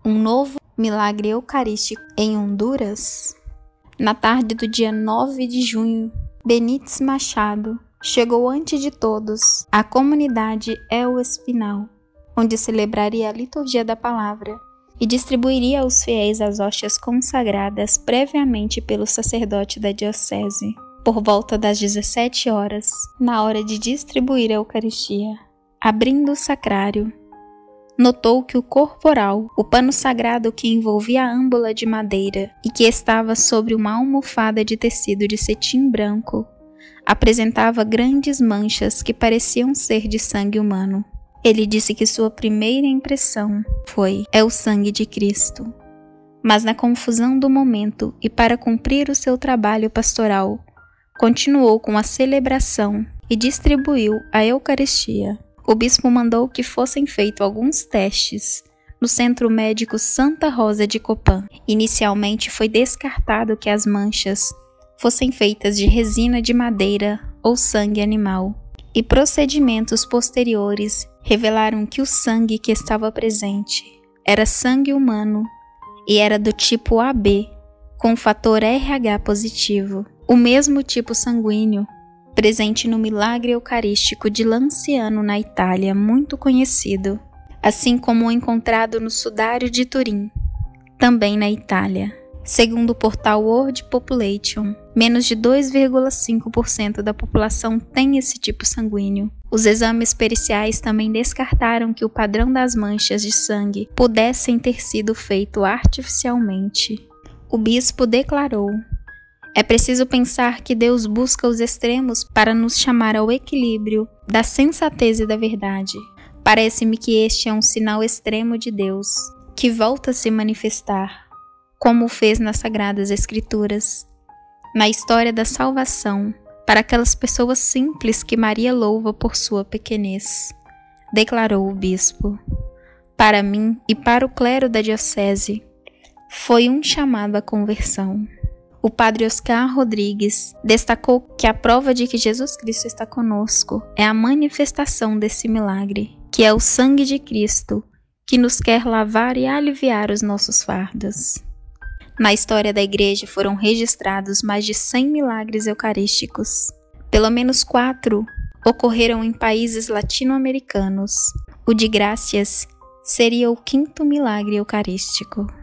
um novo milagre eucarístico em Honduras? Na tarde do dia 9 de junho, Benítez Machado chegou antes de todos à comunidade El Espinal, onde celebraria a liturgia da palavra e distribuiria aos fiéis as hóstias consagradas previamente pelo sacerdote da diocese. Por volta das 17 horas, na hora de distribuir a Eucaristia, abrindo o sacrário, notou que o corporal, o pano sagrado que envolvia a âmbula de madeira e que estava sobre uma almofada de tecido de cetim branco, apresentava grandes manchas que pareciam ser de sangue humano. Ele disse que sua primeira impressão foi: é o sangue de Cristo. Mas na confusão do momento e para cumprir o seu trabalho pastoral, continuou com a celebração e distribuiu a Eucaristia. O bispo mandou que fossem feitos alguns testes no Centro Médico Santa Rosa de Copán. Inicialmente foi descartado que as manchas fossem feitas de resina de madeira ou sangue animal, e procedimentos posteriores revelaram que o sangue que estava presente era sangue humano e era do tipo AB, com fator RH positivo, o mesmo tipo sanguíneo presente no milagre eucarístico de Lanciano na Itália, muito conhecido, assim como o encontrado no sudário de Turim, também na Itália. Segundo o portal World Population, menos de 2,5% da população tem esse tipo sanguíneo. Os exames periciais também descartaram que o padrão das manchas de sangue pudessem ter sido feito artificialmente. O bispo declarou: é preciso pensar que Deus busca os extremos para nos chamar ao equilíbrio da sensatez e da verdade. Parece-me que este é um sinal extremo de Deus, que volta a se manifestar, como o fez nas Sagradas Escrituras, na história da salvação, para aquelas pessoas simples que Maria louva por sua pequenez. Declarou o bispo: para mim e para o clero da diocese, foi um chamado à conversão. O padre Oscar Rodrigues destacou que a prova de que Jesus Cristo está conosco é a manifestação desse milagre, que é o sangue de Cristo, que nos quer lavar e aliviar os nossos fardos. Na história da Igreja foram registrados mais de 100 milagres eucarísticos. Pelo menos 4 ocorreram em países latino-americanos. O de Gracias seria o 5º milagre eucarístico.